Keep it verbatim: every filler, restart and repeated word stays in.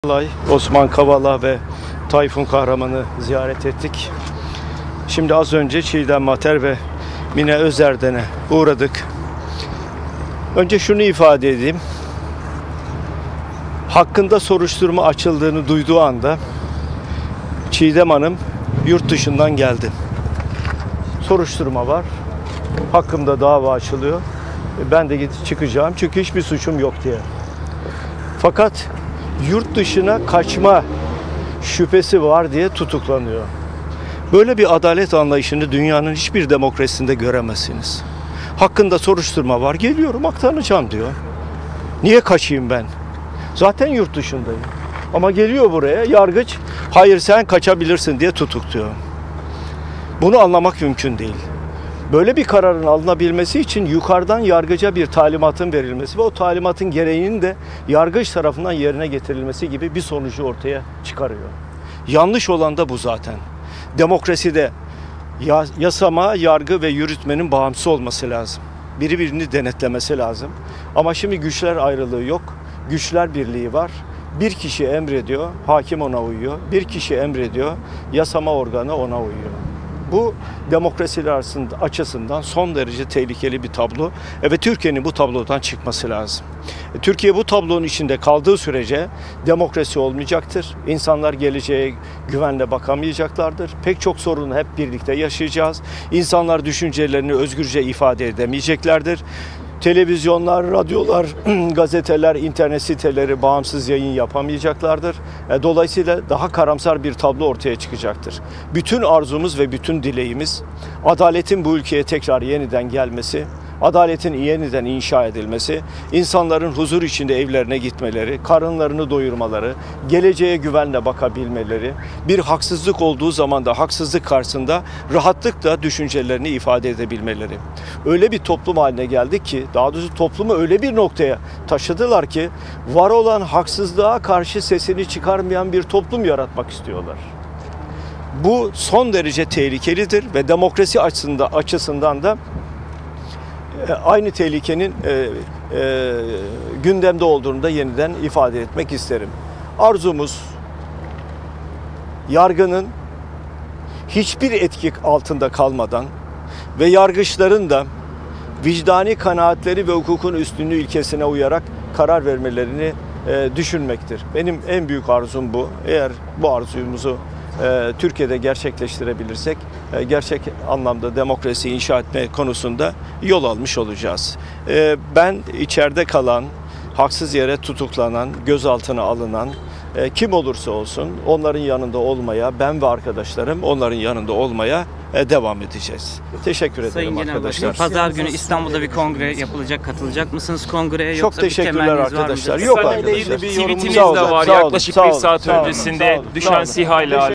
Alay, Osman Kavala ve Tayfun Kahraman'ı ziyaret ettik. Şimdi az önce Çiğdem Mater ve Mine Özerden'e uğradık. Önce şunu ifade edeyim. Hakkında soruşturma açıldığını duyduğu anda Çiğdem Hanım yurt dışından geldi. Soruşturma var. Hakkımda dava açılıyor. Ben de gidip çıkacağım çünkü hiçbir suçum yok diye. Fakat yurt dışına kaçma şüphesi var diye tutuklanıyor. Böyle bir adalet anlayışını dünyanın hiçbir demokrasisinde göremezsiniz. Hakkında soruşturma var, geliyorum aktaracağım diyor. Niye kaçayım ben? Zaten yurt dışındayım. Ama geliyor buraya, yargıç hayır sen kaçabilirsin diye tutukluyor. Bunu anlamak mümkün değil. Böyle bir kararın alınabilmesi için yukarıdan yargıca bir talimatın verilmesi ve o talimatın gereğinin de yargıç tarafından yerine getirilmesi gibi bir sonucu ortaya çıkarıyor. Yanlış olan da bu zaten. Demokraside yasama, yargı ve yürütmenin bağımsız olması lazım. Biri birini denetlemesi lazım. Ama şimdi güçler ayrılığı yok. Güçler birliği var. Bir kişi emrediyor, hakim ona uyuyor. Bir kişi emrediyor, yasama organı ona uyuyor. Bu demokrasiler açısından son derece tehlikeli bir tablo. Evet, Türkiye'nin bu tablodan çıkması lazım. Türkiye bu tablonun içinde kaldığı sürece demokrasi olmayacaktır. İnsanlar geleceğe güvenle bakamayacaklardır. Pek çok sorunu hep birlikte yaşayacağız. İnsanlar düşüncelerini özgürce ifade edemeyeceklerdir. Televizyonlar, radyolar, gazeteler, internet siteleri bağımsız yayın yapamayacaklardır. Dolayısıyla daha karamsar bir tablo ortaya çıkacaktır. Bütün arzumuz ve bütün dileğimiz adaletin bu ülkeye tekrar yeniden gelmesi, adaletin yeniden inşa edilmesi, insanların huzur içinde evlerine gitmeleri, karınlarını doyurmaları, geleceğe güvenle bakabilmeleri, bir haksızlık olduğu zaman da haksızlık karşısında rahatlıkla düşüncelerini ifade edebilmeleri. Öyle bir toplum haline geldik ki, daha doğrusu toplumu öyle bir noktaya taşıdılar ki, var olan haksızlığa karşı sesini çıkarmayan bir toplum yaratmak istiyorlar. Bu son derece tehlikelidir ve demokrasi açısından, açısından da aynı tehlikenin e, e, gündemde olduğunu da yeniden ifade etmek isterim. Arzumuz yargının hiçbir etki altında kalmadan ve yargıçların da vicdani kanaatleri ve hukukun üstünlüğü ilkesine uyarak karar vermelerini e, düşünmektir. Benim en büyük arzum bu. Eğer bu arzumuzu e, Türkiye'de gerçekleştirebilirsek e, gerçek anlamda demokrasi inşa etme konusunda yol almış olacağız. E, ben içeride kalan, haksız yere tutuklanan, gözaltına alınan e, kim olursa olsun onların yanında olmaya, ben ve arkadaşlarım onların yanında olmaya e, devam edeceğiz. Teşekkür ederim Sayın arkadaşlar. Pazar günü İstanbul'da bir kongre yapılacak. Katılacak mısınız kongreye? Çok yoksa teşekkürler arkadaşlar. Yok Kısa arkadaşlar. bir tweetiniz de var yaklaşık bir saat öncesinde düşen SİHA ile